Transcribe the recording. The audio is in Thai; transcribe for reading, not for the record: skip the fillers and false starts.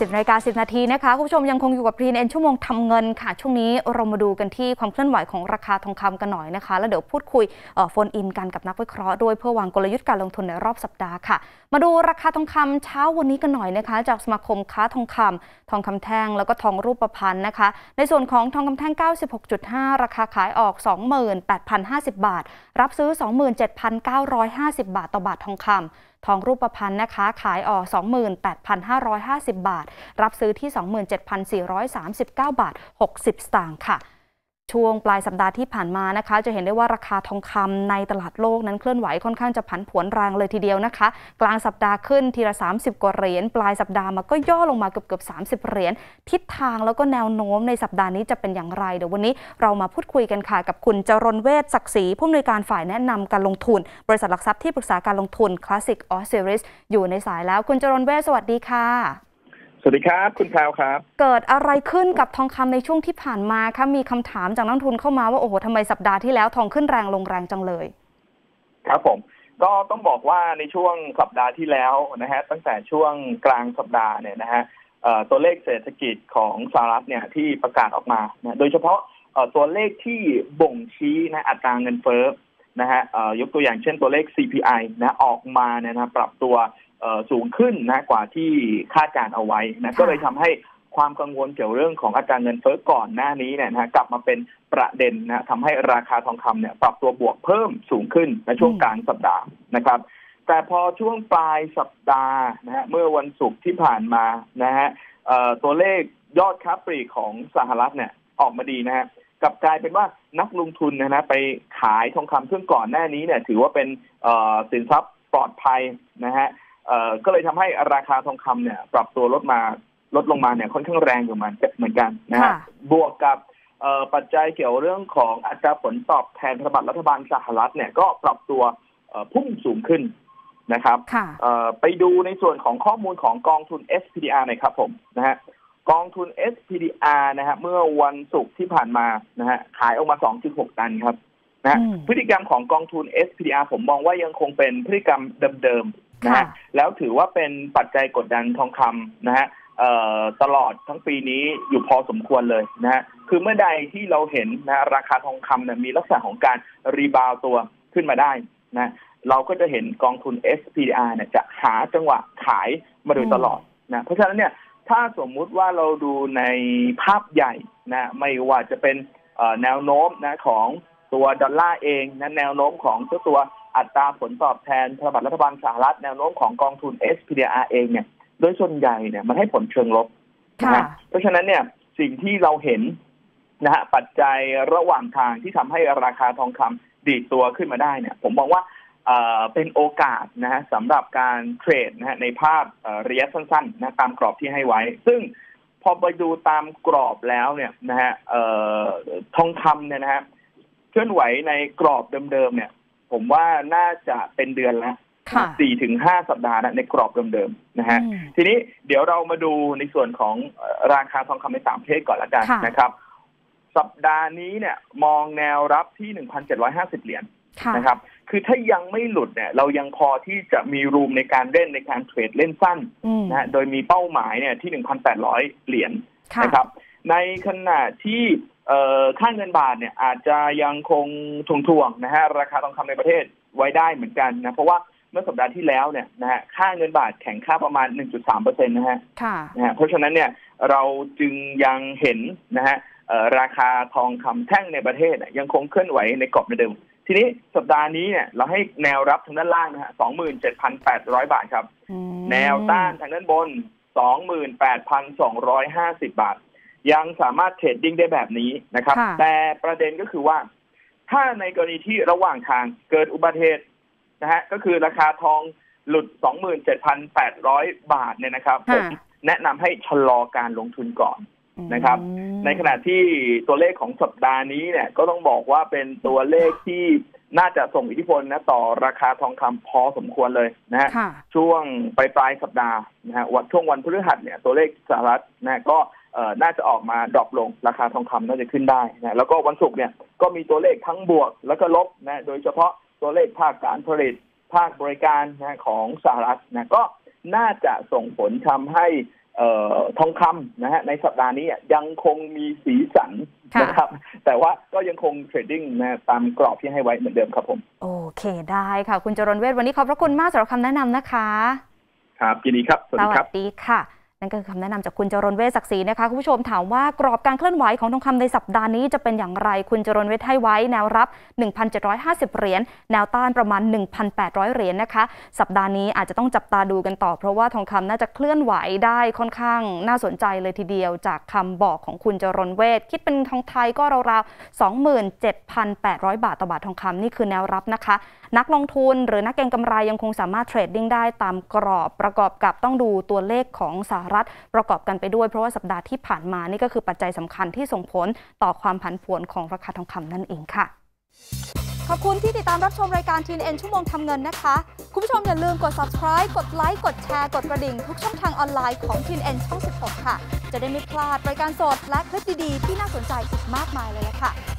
10:10 น.นะคะคุณผู้ชมยังคงอยู่กับPNNชั่วโมงทำเงินค่ะช่วงนี้เรามาดูกันที่ความเคลื่อนไหวของราคาทองคำกันหน่อยนะคะแล้วเดี๋ยวพูดคุยโฟนอินกันกับนักวิเคราะห์ด้วยเพื่อวางกลยุทธ์การลงทุนในรอบสัปดาห์ค่ะมาดูราคาทองคำเช้าวันนี้กันหน่อยนะคะจากสมาคมค้าทองคำแท่งแล้วก็ทองรูปพรรณนะคะในส่วนของทองคำแท่ง 96.5 ราคาขายออก 28,050 บาทรับซื้อ 27,950 บาทต่อบาททองคำทองรูปพรรณนะคะขายออก 28,550 บาทรับซื้อที่ 27,439 บาท 60 สตางค์ค่ะช่วงปลายสัปดาห์ที่ผ่านมานะคะจะเห็นได้ว่าราคาทองคำในตลาดโลกนั้นเคลื่อนไหวค่อนข้างจะผันผวนแรงเลยทีเดียวนะคะกลางสัปดาห์ขึ้นทีละ30 กว่าเหรียญปลายสัปดาห์มาก็ย่อลงมาเกือบ30 เหรียญทิศทางแล้วก็แนวโน้มในสัปดาห์นี้จะเป็นอย่างไรเดี๋ยววันนี้เรามาพูดคุยกันค่ะกับคุณจรณเวชศักดิ์ศรีผู้อำนวยการฝ่ายแนะนำการลงทุนบริษัทหลักทรัพย์ที่ปรึกษาการลงทุน Classic Osiris อยู่ในสายแล้วคุณจรณเวชสวัสดีค่ะสวัสดีครับคุณแพรวครับเกิดอะไรขึ้นกับทองคำในช่วงที่ผ่านมาคะมีคำถามจากนักลงทุนเข้ามาว่าโอ้โหทำไมสัปดาห์ที่แล้วทองขึ้นแรงลงแรงจังเลยครับผมก็ต้องบอกว่าในช่วงสัปดาห์ที่แล้วนะฮะตั้งแต่ช่วงกลางสัปดาห์เนี่ยนะฮะตัวเลขเศรษฐกิจของสหรัฐเนี่ยที่ประกาศออกมานะโดยเฉพาะตัวเลขที่บ่งชี้นะอัตราเงินเฟ้อนะฮะยกตัวอย่างเช่นตัวเลข CPI นะออกมาเนี่ยนะปรับตัวสูงขึ้นนะกว่าที่คาดการเอาไว้นะก็เลยทำให้ความกังวลเกี่ยวเรื่องของอัตราเงินเฟ้อก่อนหน้านี้เนี่ยนะกลับมาเป็นประเด็นนะทำให้ราคาทองคำเนี่ยปรับตัวบวกเพิ่มสูงขึ้นในช่วงกลางสัปดาห์นะครับแต่พอช่วงปลายสัปดาห์นะฮะเมื่อวันศุกร์ที่ผ่านมานะฮะตัวเลขยอดค้าปลีกของสหรัฐเนี่ยออกมาดีนะฮะกลับกลายเป็นว่านักลงทุนนะไปขายทองคำซึ่งก่อนหน้านี้เนี่ยถือว่าเป็นสินทรัพย์ปลอดภัยนะฮะก็เลยทำให้ราคาทองคำเนี่ยปรับตัวลดลงมาเนี่ยค่อนข้างแรงอยู่เหมือนกันนะฮะบวกกับปัจจัยเกี่ยวเรื่องของอัตราผลตอบแทนพันธบัตรรัฐบาลสหรัฐเนี่ยก็ปรับตัวพุ่งสูงขึ้นนะครับไปดูในส่วนของข้อมูลของกองทุน SPDR หน่อยครับผมนะฮะกองทุน SPDR นะฮะเมื่อวันศุกร์ที่ผ่านมานะฮะขายออกมา 2.6 ตันครับนะพฤติกรรมของกองทุน SPDR ผมมองว่ายังคงเป็นพฤติกรรมเดิมๆนะฮะแล้วถือว่าเป็นปัจจัยกดดันทองคำนะฮะตลอดทั้งปีนี้อยู่พอสมควรเลยนะฮะคือเมื่อใดที่เราเห็นนะราคาทองคำเนี่ยมีลักษณะของการรีบาวตัวขึ้นมาได้นะเราก็จะเห็นกองทุน SPDR เนี่ยจะหาจังหวะขายมาโดยตลอดนะเพราะฉะนั้นเนี่ยถ้าสมมุติว่าเราดูในภาพใหญ่นะไม่ว่าจะเป็นแนวโน้มนะของตัวดอลลาร์เองนะแนวโน้มของตัวอัตราผลตอบแทนพันธบัตรรัฐบาลสหรัฐแนวโน้มของกองทุน SPDR เองเนี่ยโดยส่วนใหญ่เนี่ยมันให้ผลเชิงลบนะเพราะฉะนั้นเนี่ยสิ่งที่เราเห็นนะฮะปัจจัยระหว่างทางที่ทำให้ราคาทองคำดีดตัวขึ้นมาได้เนี่ยผมมองว่าเป็นโอกาสนะฮะสำหรับการเทรดนะฮะในภาพระยะสั้นๆนะตามกรอบที่ให้ไว้ซึ่งพอไปดูตามกรอบแล้วเนี่ยนะฮะทองคำเนี่ยนะฮะเคลื่อนไหวในกรอบเดิมๆเนี่ยผมว่าน่าจะเป็นเดือนละ4-5 สัปดาห์ในกรอบเดิมๆนะฮะทีนี้เดี๋ยวเรามาดูในส่วนของราคาทองคำในต่างประเทศก่อนละกันนะครับสัปดาห์นี้เนี่ยมองแนวรับที่ 1,750 เหรียญนะครับคือถ้ายังไม่หลุดเนี่ยเรายังพอที่จะมีรูมในการเล่นในการเทรดเล่นสั้นนะโดยมีเป้าหมายเนี่ยที่ 1,800 เหรียญนะครับในขณะที่ค่าเงินบาทเนี่ยอาจจะยังคงทวงๆนะฮะราคาทองคำในประเทศไว้ได้เหมือนกันนะเพราะว่าเมื่อสัปดาห์ที่แล้วเนี่ยนะฮะค่าเงินบาทแข็งค่าประมาณ 1.3% นะฮะเพราะฉะนั้นเนี่ยเราจึงยังเห็นนะฮะราคาทองคำแท่งในประเทศยังคงเคลื่อนไหวในกรอบเดิมทีนี้สัปดาห์นี้เนี่ยเราให้แนวรับทางด้านล่างนะฮะ 27,800 บาทครับแนวต้านทางด้านบน 28,250 บาทยังสามารถเทรดดิ้งได้แบบนี้นะครับแต่ประเด็นก็คือว่าถ้าในกรณีที่ระหว่างทางเกิดอุบัติเหตุนะฮะก็คือราคาทองหลุด 27,800 บาทเนี่ยนะครับผมแนะนำให้ชะลอการลงทุนก่อนนะครับในขณะที่ตัวเลขของสัปดาห์นี้เนี่ยก็ต้องบอกว่าเป็นตัวเลขที่น่าจะส่งอิทธิพลนะต่อราคาทองคำพอสมควรเลยนะฮะช่วงปลายสัปดาห์นะฮะช่วงวันพฤหัสเนี่ยตัวเลขสหรัฐนะก็น่าจะออกมาดรอปลงราคาทองคำน่าจะขึ้นได้นะแล้วก็วันศุกร์เนี่ยก็มีตัวเลขทั้งบวกแล้วก็ลบนะโดยเฉพาะตัวเลขภาคการผลิตภาคบริการนะของสหรัฐนะก็น่าจะส่งผลทำให้ทองคำนะฮะในสัปดาห์นี้ยังคงมีสีสันนะครับแต่ว่าก็ยังคงเทรดดิ้งนะตามกรอบที่ให้ไว้เหมือนเดิมครับผมโอเคได้ค่ะคุณจรณเวชวันนี้ขอบพระคุณมากสำหรับคำแนะนำนะคะครับยินดีครับสวัสดีครับสวัสดีค่ะนั่นก็คือคำแนะนำจากคุณจรณเวชศักดิ์ศรีนะคะคุณผู้ชมถามว่ากรอบการเคลื่อนไหวของทองคำในสัปดาห์นี้จะเป็นอย่างไรคุณจรณเวชให้ไว้แนวรับ 1,750 เหรียญแนวต้านประมาณ 1,800 เหรียญนะคะสัปดาห์นี้อาจจะต้องจับตาดูกันต่อเพราะว่าทองคำน่าจะเคลื่อนไหวได้ค่อนข้างน่าสนใจเลยทีเดียวจากคำบอกของคุณจรณเวชคิดเป็นทองไทยก็ราวๆ 27,800 บาทต่อบาททองคำนี่คือแนวรับนะคะนักลงทุนหรือนักเก็งกำไรยังคงสามารถเทรดดิ้งได้ตามกรอบประกอบกับต้องดูตัวเลขของสหรัฐประกอบกันไปด้วยเพราะว่าสัปดาห์ที่ผ่านมานี่ก็คือปัจจัยสำคัญที่ส่งผลต่อความผันผวนของราคาทองคำนั่นเองค่ะขอบคุณที่ติดตามรับชมรายการ TNN ชั่วโมงทำเงินนะคะคุณผู้ชมอย่าลืมกด subscribe กดไลค์กดแชร์กดกระดิ่งทุกช่องทางออนไลน์ของ TNN ช่อง 16 ค่ะจะได้ไม่พลาดรายการสดและคลิปดีๆที่น่าสนใจอีกมากมายเลยละค่ะ